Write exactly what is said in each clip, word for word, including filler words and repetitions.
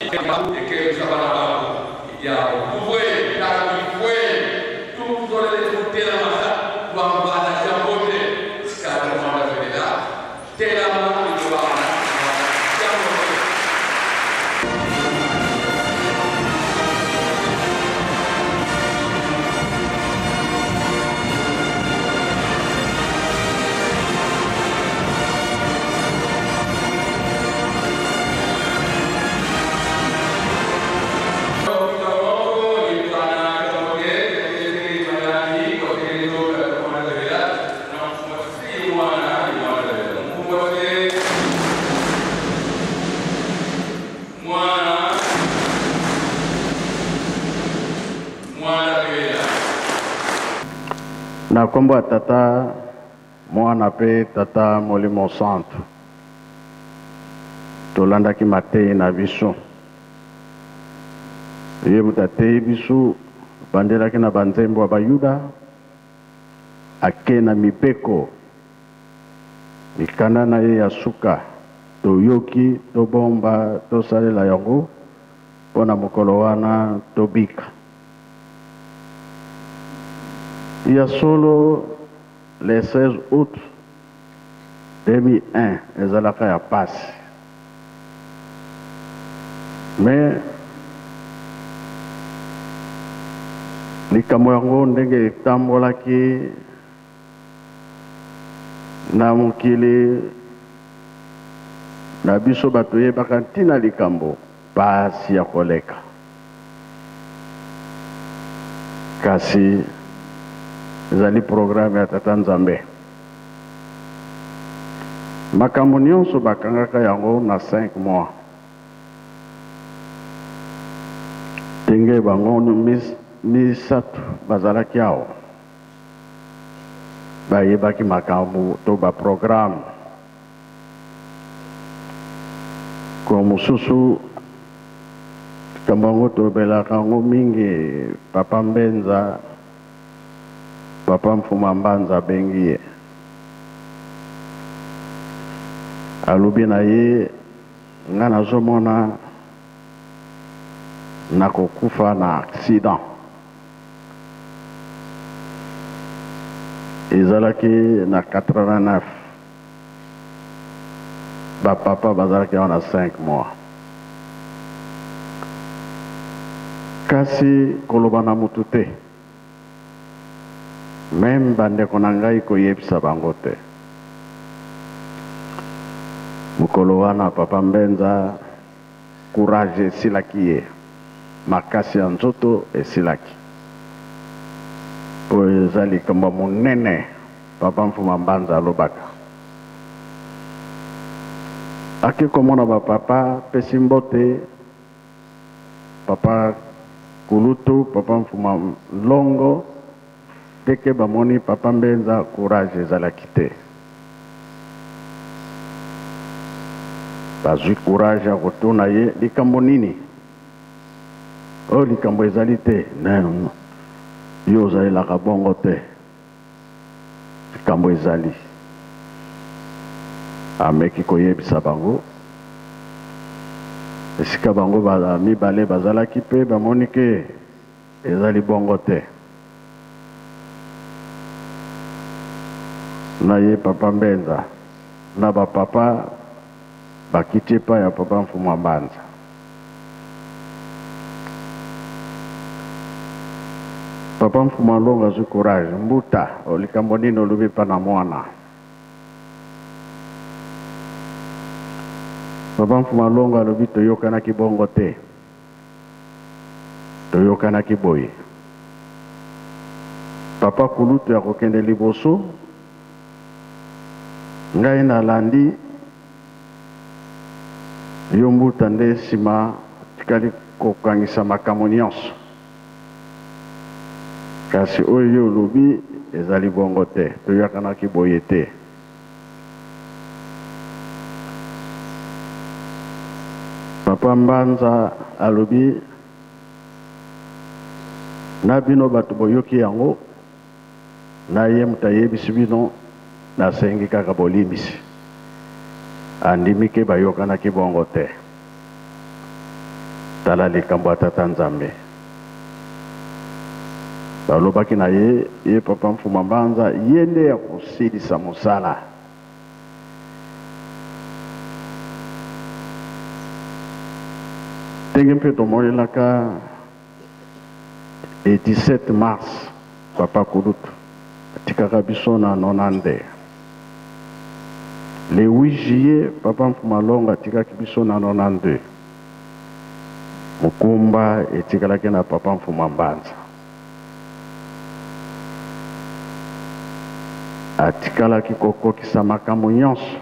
Na kombo ya tata mwana pe tata Molimo Santo tolandaki matei na biso ye mutatei biso bandelaki na banzembo ya bayuda ake na mipeko mikanda na ye ya suka toyoki tobomba tosalela yango mpona mokolo wana tobika. Il y a solo le seize août deux mille un, les alaka ya passe. Mais likambo yango ndenge etambolaki na mokili na biso bato yebaka ntina likambo pasi ya koleka. Kasi ezali programme ya Tata Nzambe. Makambo nyonso bakangaka yango na cinq mois. Tenge bango mis misatu bazalaki awo. Bayebaki makambo to ba programme. Ko mususu kambango to belaka ngo mingi Papa Mbenza Papa Mfuma Mbanza bengie alubi na ye nga nazomona nakokufa na accident. Ezalaki na quatre-vingt-neuf ba papa bazalaki na cinq mois. Kasi koloba na mutu te, même bandeko na ngai koyebisa bango te. Mokolo wana Papa Mbenza courage esilaki ye, makasi ya nzoto esilaki. Po ezali kamba monene Papa Mfuma Mbanza alobaka. Aki komona ba papa pesi mbote, Papa Kulutu, Papa Mfuma Longo, teke bamoni Papa Mbenza courage ezalaki te. Bazwi courage ya kotuna ye likambo nini? O likambo ezali te. Non, yo ozalelaka bongo te. Likambo ezali. Ameki koyebisa bango. Esika bango ba mibale bazalaki pe bamoni ke ezali bongo te. Na ye Papa Mbenza na ba papa bakiti pa ya Papa Mfuma Mbanza. Papa Mfuma Longo azwi courage mbuta olikambo nini olubi pa na mwana. Papa Mfuma Longo alobi toyokanaki bongo te, toyokanaki boye. Papa Kulutu ya kokende liboso, ngai na landi yo mbuta nde sima tikali kokangisa makambo nyonso. Kasi oyo yo olobi ezali bongo te, toyokanaki boye te. Papa Mbanza alobi na bino bato boyoki yango na ye mutayebisi bino nasengi kaka bolimisi. Andimi ke bayokanaki bongo te. tala likambo ya tata Nzambe balobaki na ye ye papa Mfuma Mbanza ye nde ya kosilisa mosala ndenge mpe tomonelaka le dix-sept mars papa Kulutu atikaka biso na nonante. Le huit juillet papa Mfuma Longa atikaki biso na nonante. Mukumba etikalaki na papa Mfuma Mbanza. Atikalaki kokokisa makambo nyonso.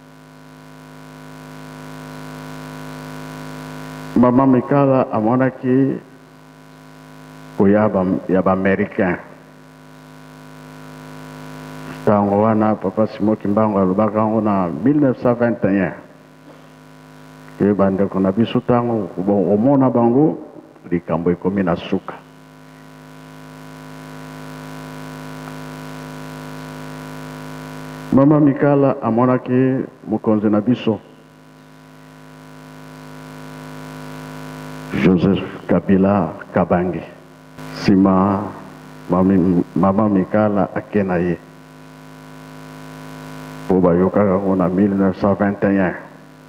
Mama Mikala amonaki koyaba ya ba Américain. Tango wana papa Simon Kimbangu alobaka ngo na mille neuf cent vingt et un. Ke bandeko na biso tango bon omona bango likambo ekomi na suka. Mama Mikala amonaki mokonzi na biso Joseph Kabila Kabange. Sima mami, mama Mikala akena ye. Poba yokaka kona mille neuf cent vingt et un.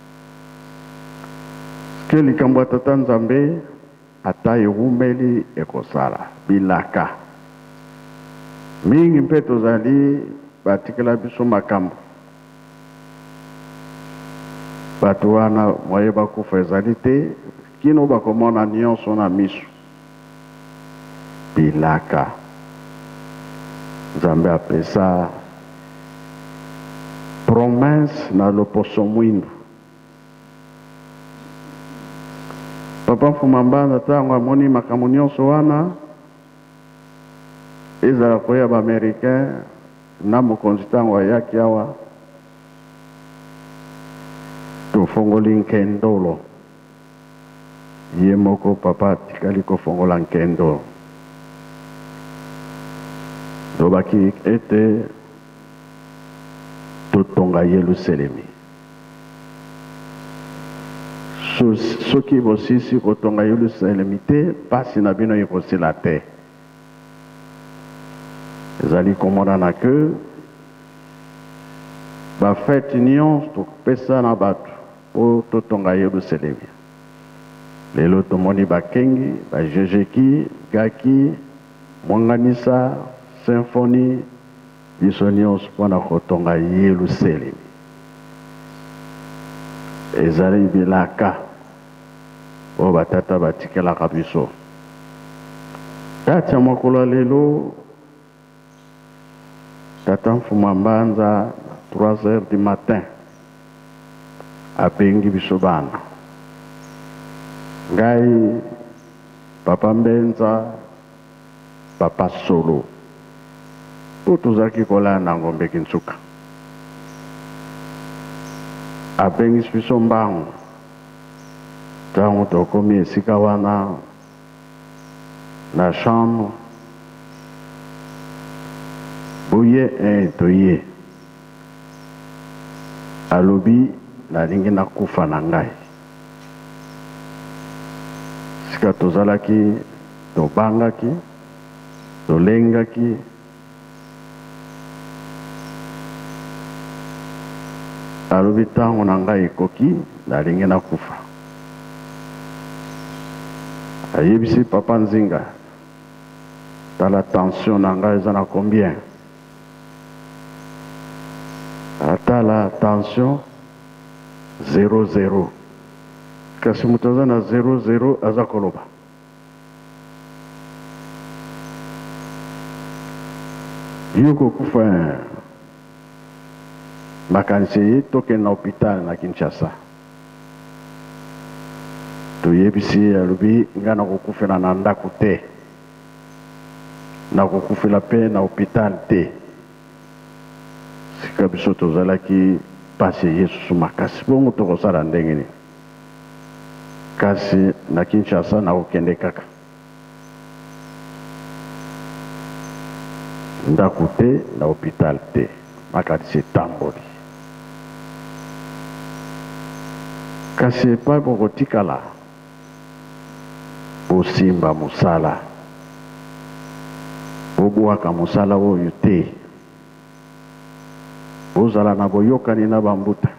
Ke likambo tata Nzambe ata ewumeli ekosala bilaka. Mingi mpe tozali batikela biso makambo. Bato wana moye bakufa ezali te kino bakomona nyonso na miso. Bilaka. Nzambe apesa promesse na loposo mwindu. Papa Mfuma Mbanza tango amoni makambo nyonso wana ezala koya ba Américain na mokonzi tango ayaki awa tofongoli nkendolo. Ye moko papa tikali kofongola nkendolo. Lobaki ete totonga Yelusalemi. Soki bosisi kotonga Yelusalemi te pasi na bino ekosila te. Ezali komona na ke ba fête nyonso topesa na bato po totonga Yelusalemi. Lelo tomoni bakengi, ba jejeki, gaki, mwanganisa, symphonie, biso nyonso mpona kotonga Yelusalemi. Ezali bilaka o batata batikelaka biso. Kati ya mokolo lelo tata Mfuma Mbanza trois heures du matin abengi biso bana. Ngai papa Mbenza papa Solo po tozalaki kolala na ngombe Kintsuka. Abengisi biso mbangu tango tokomi esika wana na chambre boye un toye alobi nalingi nakufa na ngai. Sika tozalaki tobangaki tolengaki alobi tango na ngai ekoki nalingi nakufa. Ayebisi papa Nzinga tala tension na ngai eza na combien. Atala tension zero zero. Kasi mutu aza na zero zero aza koloba. Yuko kufa makanisi ye toke na hôpital na Kinshasa. Toyebisi alobi nga na kokufela na ndako te. Na kokufela pe na hôpital te. Sika biso tozalaki pasi Yesu makasi bongo tokosala ndenge nini. Kasi na Kinshasa na kokende kaka. Ndako te na hôpital te. Makanisi tamboli. Kasi epai bokotikala bosimba musala bobuaka musala oyo te bozala na boyokani na bambuta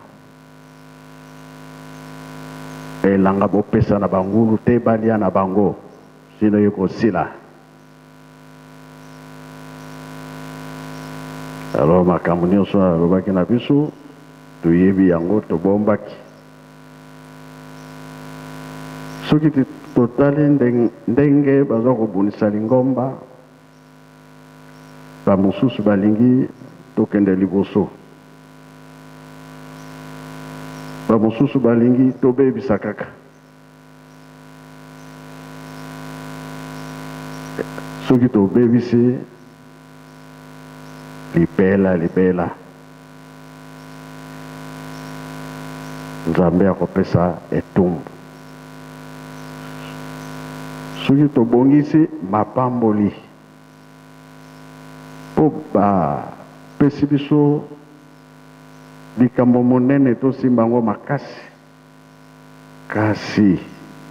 elanga bopesa na bangulu te balia na bango sino yokosila. Alors makambo nyonso alobaki na biso toyebi yango tobombaki. Soki totali ndenge baza kobunisa Lingomba bamosusu balingi tokende liboso, bamosusu balingi tobebisa kaka. Soki tobebisi libela libela Nzambe akopesa etumbu. Soki tobongisi mapamboli po bapesi biso likambo monene tosimba yango makasi, kasi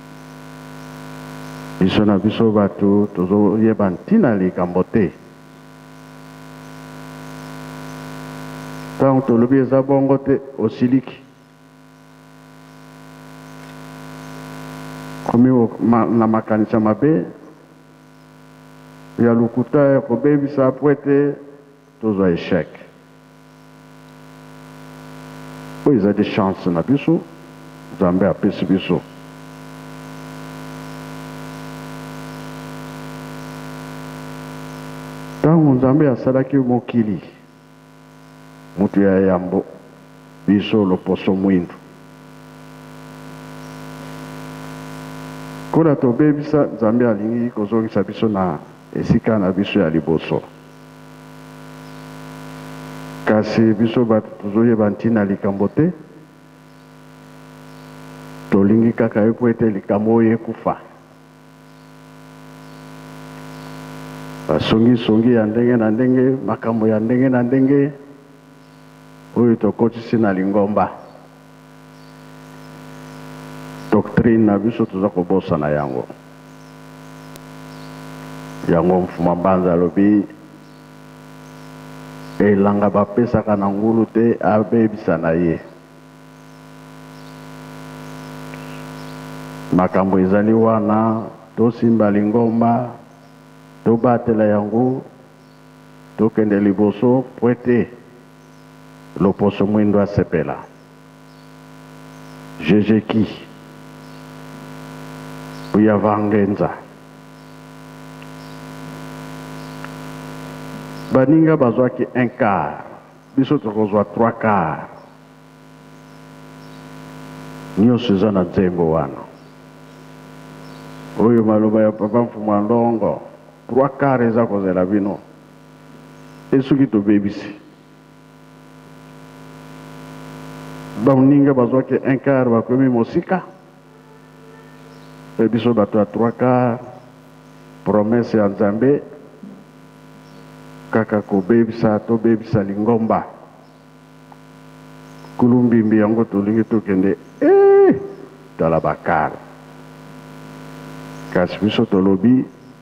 biso na biso bato tozoyeba ntina likambo te. Ntango tolobi eza bongo te osiliki komi na makanisa mabe ya lukuta ya kobebisa po ete tozwa échec. Oyo eza de chance na biso Nzambe apesi biso. Ntango Nzambe asalaki mokili mutu ya yambo biso loposo mwindu kola tobebisa Nzambe alingi kozongisa biso na esika na biso ya liboso. Kasi biso bato tozoyeba ntina likambo te, tolingi kaka eko ete likambo oyo ekufa. Basongi songi ya ndenge na ndenge, makambo ya ndenge na ndenge oyo tokotisi na Lingomba. Doctrine na biso toza kobosa na yango. Yango mfuma mbanza alobi elanga bapesaka na ngulu te abebisa na ye. Makambo ezali wana tosimba Lingomba tobatela yango tokende liboso po ete loposo mwindu asepela. Jejeki Buyavangenza baninga bazwaki un quart, biso tokozwa trois quarts. Nyonso eza na nzembo wana oyo maloba ya papa mfuma ndongo, trois quarts eza kozela bino esuki tobebisi. Baninga bazwaki un quart bakomi mosika e biso bato ya trois quarts. Promesse ya Nzambe kaka kobebisa tobebisa Lingomba kulumbimbi yango tolingi tokende eh tala bakar. Kasi biso tolobi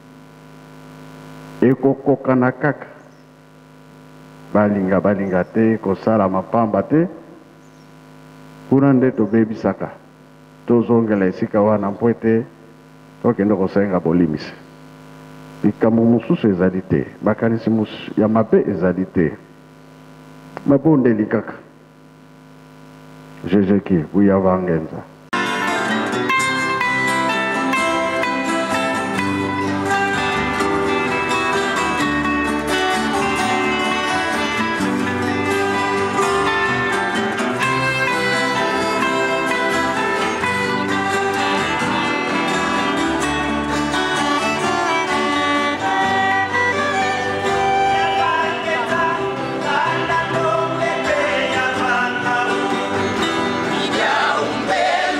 ekokoka na kaka balinga balinga te kosala mapamba te kuna nde tobebisaka tozongela esika wana mpo ete tokende kosenga bolimisi. Likambo mosusu ezali te, makanisi ya mabe ezali te, mabondeli kaka. Jejeki Buyavangenza. Bella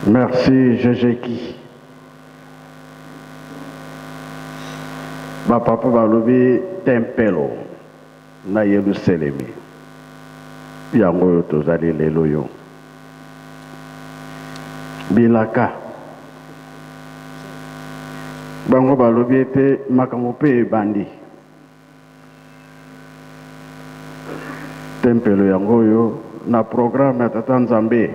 Merci Jejeki. Ba papa balobi tempelo na Yerusalemi. Yango yo tozali lelo yo. Bilaka. Bango balobi ete makambo pe bandi. Tempelo yango yo na programme ya Tata Nzambe.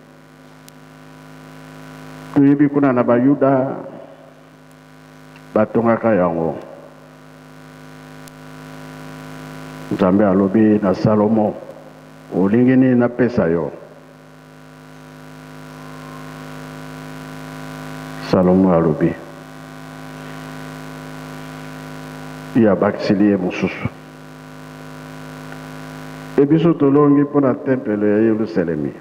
Tuyebi kuna na bayuda batongaka yango. Nzambe alobi na Salomo olingini na pesa yo. Salomo alobi ya bakisili mususu. Ebiso tolongi pona tempelo ya Yerusalemi.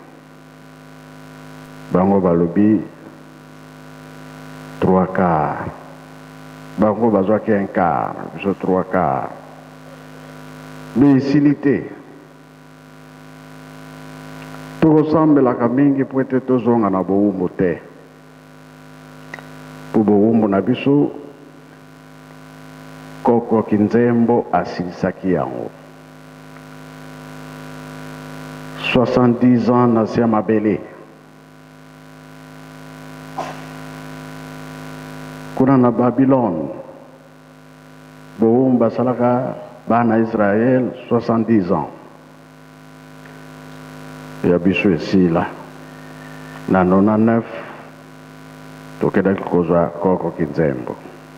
Bango balobi trois quarts. Bango bazwaki un quart, biso trois quarts. Mais silité. Tokosambelaka mingi po ete tozonga na bowumbu te. Po bowumbu na biso koko kinzembo asilisaki yango. soixante-dix ans na sia mabele. Kuna na Babylone bowumbu basalaka bana Israël soixante-dix ans. Ya biso esila na quatre-vingt-dix-neuf tokedaki kozwa koko kinzembo.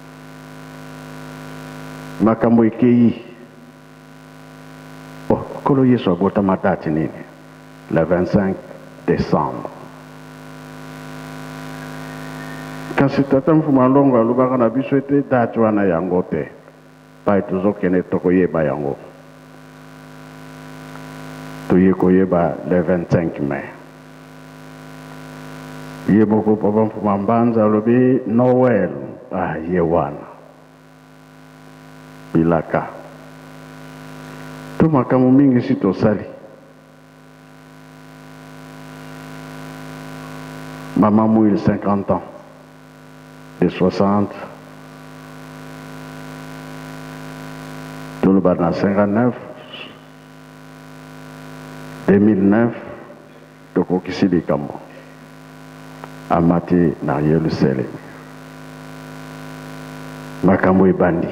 Makambo ekei. Oh, kolo Yesu abotama date nini? Le vingt-cinq décembre. Kasi Tata Mfuma Longo alobaka na biso ete date wana yango te. Pai tozokende tokoyeba yango. Toye koyeba le vingt-cinq mai. Ye moko Papa Mfuma Mbanza alobi Noël. Ah, ye wana. Bilaka. To makambo mingi si tosali. Maman Mouil, cinquante ans. De soixante. Tout le bana cinquante-neuf. deux mille neuf. Toko kisili kambo. Amati na Yerusalemi. Makambo ibandi.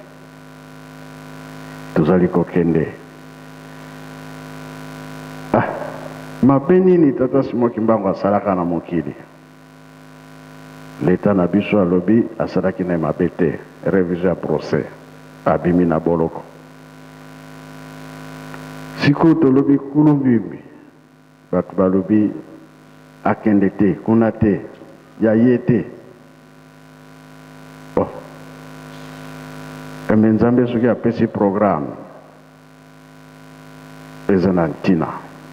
Tuzali kokende. Ah, mapeni ni Tata Simon Kimbangu asalaka na mokili. L'État na biso alobi asalaki na mabete. Réviser à procès. Abimi na boloko. Siko tolobi kuno bimi. Batu balobi akende te, kuna te, ya ye te. Oh. Kame Nzambe soki apesi programme. Eza na ntina.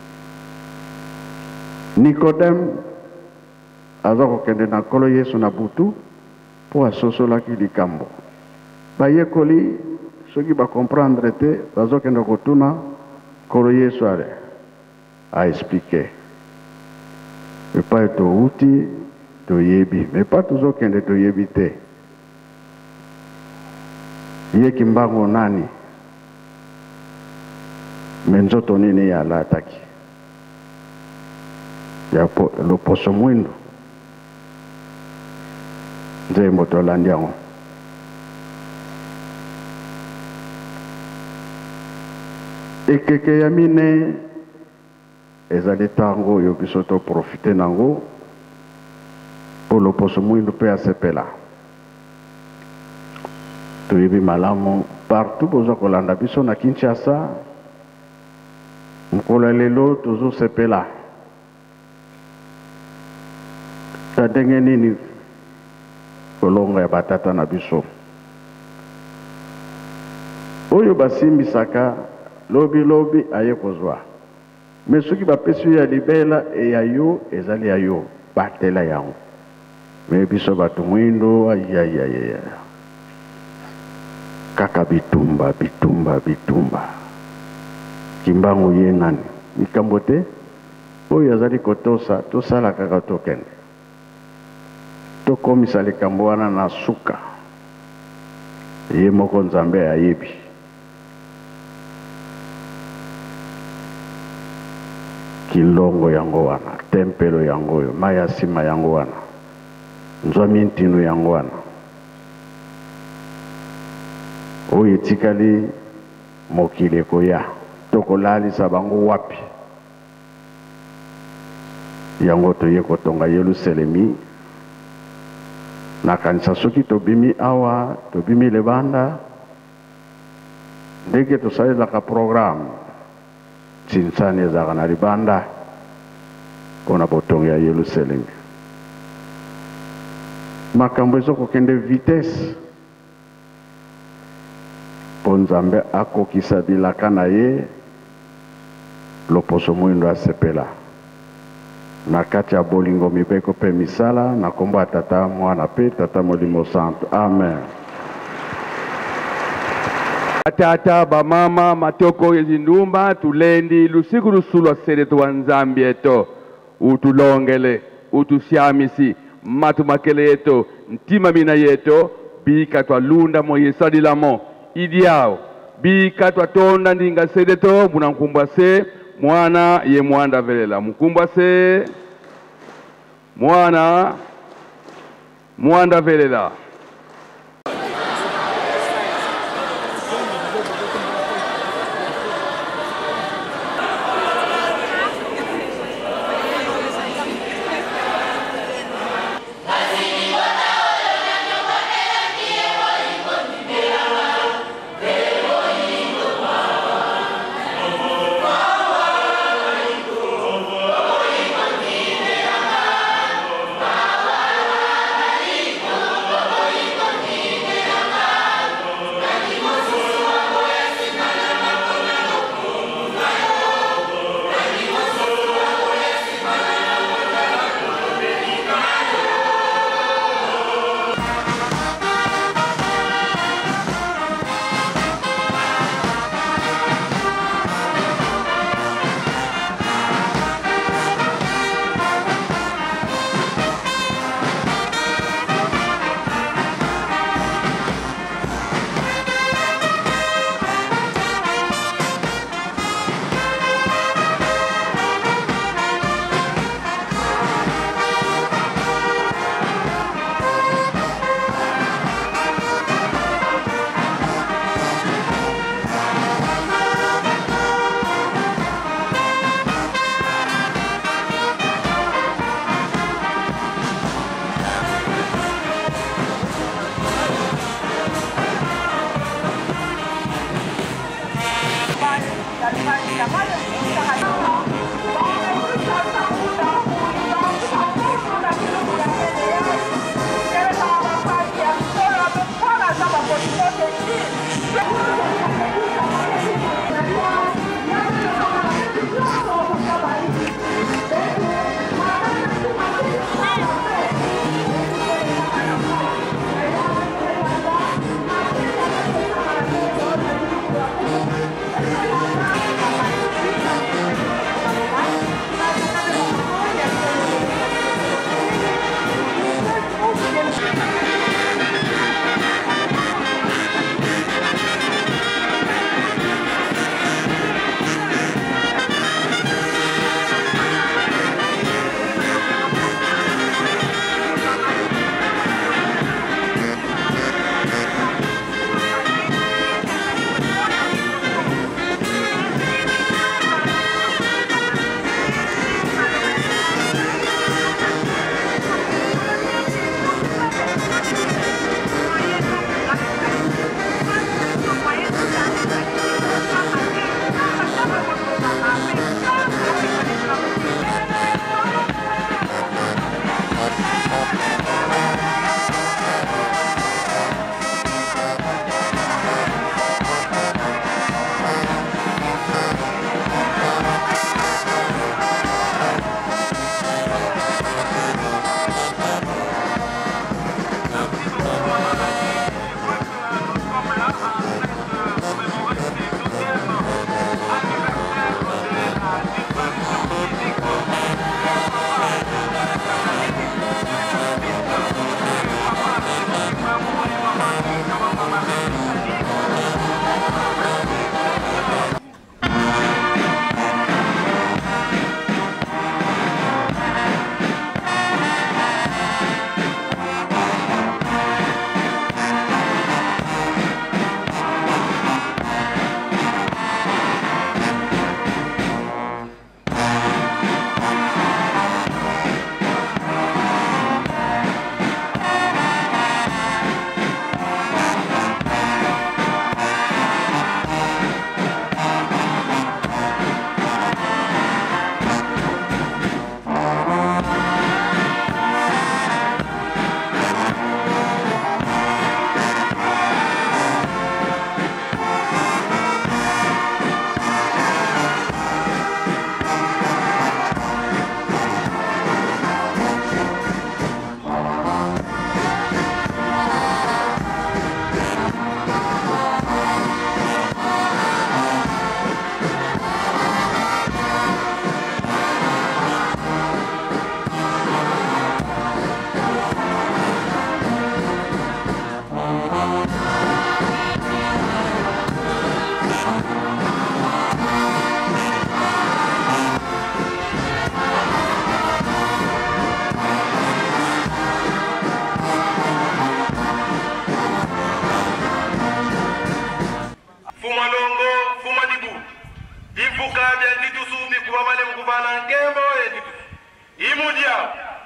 Nikodem aza kokende na kolo Yesu na butu po asosolaki likambo. Bayekoli soki ba comprendre te bazokende kotuna kolo Yesu ale a expliquer. Mais pas to uti to yebi, mais pas tozokende to yebi te. Ye Kimbangu nani? Menzoto nini ya lataki? Ya po, lo poso mwendo. Nze moto landiango. Ekeke ya mine ezali tango yo biso to profiter nango po lo poso mwendo pe asepela. Tuyebi malamu partout bozo kolanda biso na Kinshasa. Mkola lelo tozo sepela. Tadenge nini kolonga ya batata na biso. Oyo basimbi saka lobi lobi aye kozwa. Mais soki bapesi ya libela e ya yo ezali ya yo batela yango. Mais biso batu mwindo ayayayaya. Kaka bitumba bitumba bitumba. Kimbangu ye nani? Mikambo te oyo azali kotosa tosala kaka tokende. tokomisa likambo wana na suka ye moko Nzambe ayebi. Kilongo yango wana, tempelo yango yo, maya sima yango wana, nzwami ntino yango wana, oyo etikali mokili ekoya tokolalisa bango wapi. Yango toye kotonga Yerusalemi na kanisa soki tobimi awa tobimi lebanda ndenge tosalelaka programme tinsani ezalaka na libanda mpona botonga ya Yerusalemi. Makambo ezokokende vitesse mpo Nzambe akokisa bilaka na ye loposo mwindo asepela na kati ya bolingo mibeko mpe misala na kombo ya Tata Mwana mpe Tata Molimo Santo. Amen. Tata bamama matoko yezindumba tulendi lusiku lusulwa sede tuwa Nzambi yeto utulongele utusiamisi matumakele yeto ntima mina yeto bika twa lunda mo yesadilamo idiao bika twa tonda ndinga sede to muna mkumbwa se mwana ye mwanda velela mkumbwa se mwana mwanda velela. Baba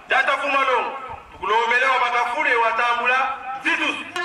Tata Fumalongo tukulomelewa bakafule watambula zitu